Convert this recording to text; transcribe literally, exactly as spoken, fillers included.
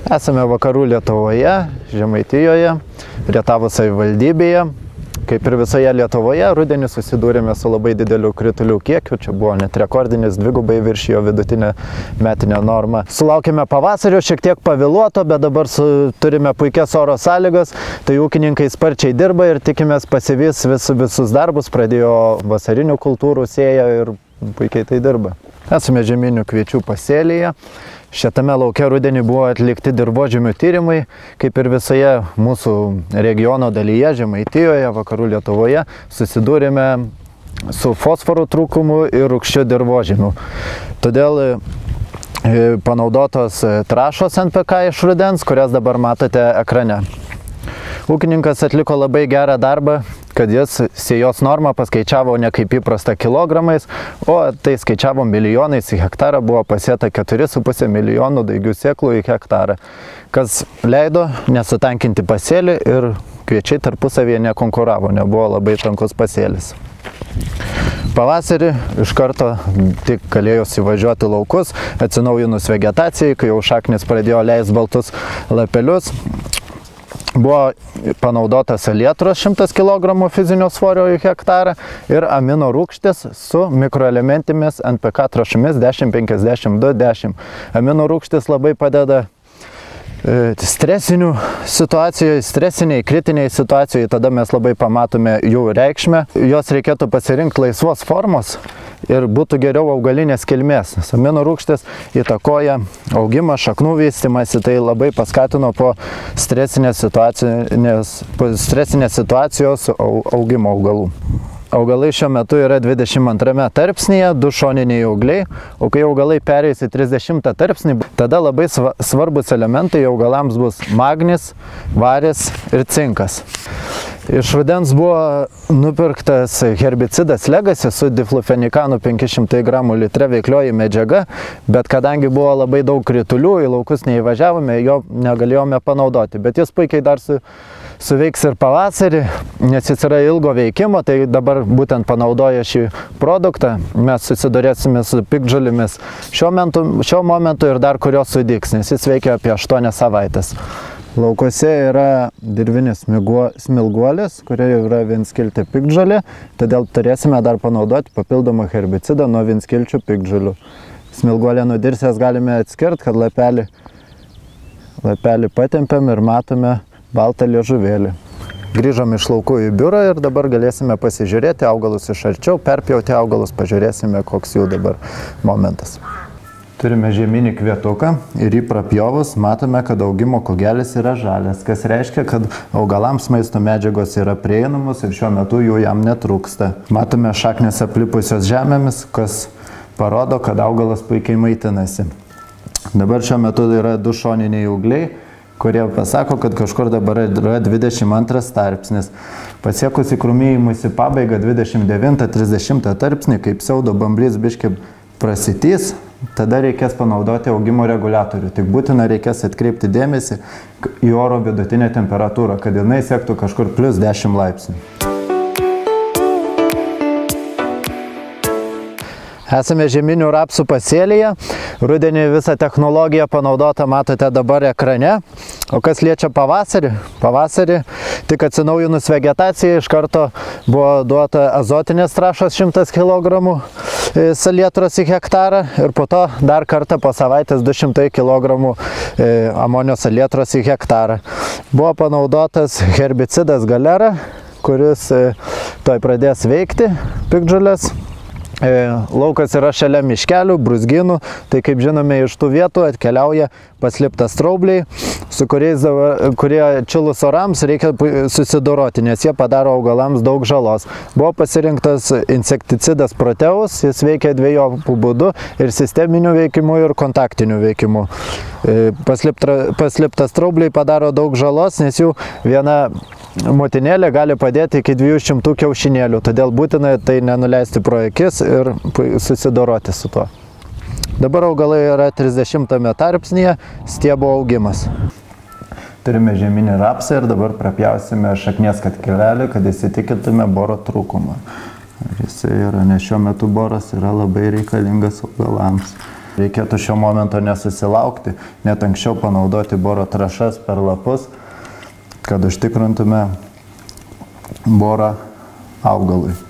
Esame vakarų Lietuvoje, Žemaitijoje, Rietavo savivaldybėje. Kaip ir visoje Lietuvoje, rudenį susidūrėme su labai dideliu kritulių kiekiu. Čia buvo net rekordinis, dvigubai viršijo vidutinę metinę normą. Sulaukėme pavasario, šiek tiek pavėluoto, bet dabar su, turime puikias oro sąlygas. Tai ūkininkai sparčiai dirba ir tikimės pasivys vis, visus darbus. Pradėjo vasarinių kultūrų sėją ir puikiai tai dirba. Esame žieminių kviečių pasėlyje. Šiame lauke rudenį buvo atlikti dirvožemių tyrimai, kaip ir visoje mūsų regiono dalyje, Žemaitijoje, vakarų Lietuvoje, susidūrėme su fosforų trūkumu ir rūgščiu dirvožemiu. Todėl panaudotos trąšos N P K iš rudens, kurias dabar matote ekrane. Ūkininkas atliko labai gerą darbą, kad jis sėjos normą paskaičiavo ne kaip įprasta kilogramais, o tai skaičiavo milijonais į hektarą, buvo pasėta keturi su puse milijonų daigių sėklų į hektarą, kas leido nesutankinti pasėlį ir kviečiai tarpusavėje nekonkuravo, nebuvo labai tankus pasėlis. Pavasarį iš karto tik galėjo įvažiuoti laukus, atsinaujinus vegetacijai, kai jau šaknis pradėjo leisti baltus lapelius. Buvo panaudotas salietros šimtas kilogramų fizinio svorio į hektarą ir amino rūgštis su mikroelementėmis N P K trąšomis dešimt penkiasdešimt du dešimt. Amino rūgštis labai padeda stresinių situacijų, stresiniai, kritiniai situacijai, tada mes labai pamatome jų reikšmę. Jos reikėtų pasirinkti laisvos formos ir būtų geriau augalinės kilmės. Amino rūgštis įtakoja augimą, šaknų vystymąsi, tai labai paskatino po stresinės situacijos, po stresinės situacijos augimo augalų. Augalai šiuo metu yra dvidešimt antrame tarpsnyje, du šoniniai augliai, o kai augalai pereis į trisdešimtą tarpsnį, tada labai svarbus elementai augalams bus magnis, varis ir cinkas. Iš rudens buvo nupirktas herbicidas Legacy su diflufenikanu penki šimtai gramų litre veiklioji medžiaga, bet kadangi buvo labai daug kritulių, į laukus neįvažiavome, jo negalėjome panaudoti, bet jis puikiai dar su suveiks ir pavasarį, nes jis yra ilgo veikimo, tai dabar būtent panaudoję šį produktą mes susidurėsime su piktžolėmis šiuo momentu, šiuo momentu ir dar kurios sudygs, nes jis veikia apie aštuonias savaitės. Laukose yra dirvinis smilguolis, kurie jau yra vienskiltė piktžolė, todėl turėsime dar panaudoti papildomą herbicidą nuo vienskilčių piktžolių. Smilguolę nudirsęs galime atskirti, kad lapelį, lapelį patempiam ir matome baltą liežuvėlį. Grįžom iš laukų į biurą ir dabar galėsime pasižiūrėti augalus iš arčiau, perpjauti augalus, pažiūrėsime, koks jų dabar momentas. Turime žieminį kvietuką ir jį prapjovus matome, kad augimo kugelis yra žalias, kas reiškia, kad augalams maisto medžiagos yra prieinamos ir šiuo metu jų jam netrūksta. Matome šaknis aplipusios žemėmis, kas parodo, kad augalas puikiai maitinasi. Dabar šiuo metu yra du šoniniai augliai, kurie pasako, kad kažkur dabar yra dvidešimt antras tarpsnis. Pasiekus įkrūmijimusi pabaigą dvidešimt devintą trisdešimtą tarpsnį, kaip pseudo bamblys biškį prasitys, tada reikės panaudoti augimo reguliatorių. Tik būtina reikės atkreipti dėmesį į oro vidutinę temperatūrą, kad jinai siektų kažkur plius dešimt laipsnių. Esame žieminių rapsų pasėlyje. Rudenį visą technologiją panaudotą matote dabar ekrane. O kas liečia pavasarį? Pavasarį tik atsinaujinus vegetaciją iš karto buvo duota azotinės trąšos šimtas kilogramų salietros į hektarą ir po to dar kartą po savaitės du šimtai kilogramų amonio salietros į hektarą. Buvo panaudotas herbicidas Galera, kuris toj pradės veikti piktžolės. Laukas yra šalia miškelių, brūzgynų, tai kaip žinome iš tų vietų atkeliauja paslėptas straubliai, su kuriais, kurie čilus orams reikia susidoroti, nes jie padaro augalams daug žalos. Buvo pasirinktas insekticidas Proteus, jis veikia dviejopų būdų ir sisteminių veikimų ir kontaktinių veikimų. Paslėptas straubliai padaro daug žalos, nes jų viena motinėlė gali padėti iki dviejų šimtų kiaušinėlių, todėl būtina tai nenuleisti pro akis ir susidoroti su tuo. Dabar augalai yra trisdešimtame tarpsnyje, stiebo augimas. Turime žieminį rapsą ir dabar prapjausime šaknies katkelelį, kad įsitikintume boro trūkumą. Jis yra, nes šiuo metu boras yra labai reikalingas augalams. Reikėtų šio momento nesusilaukti, net anksčiau panaudoti boro trąšas per lapus, kad užtikrintume borą augalui.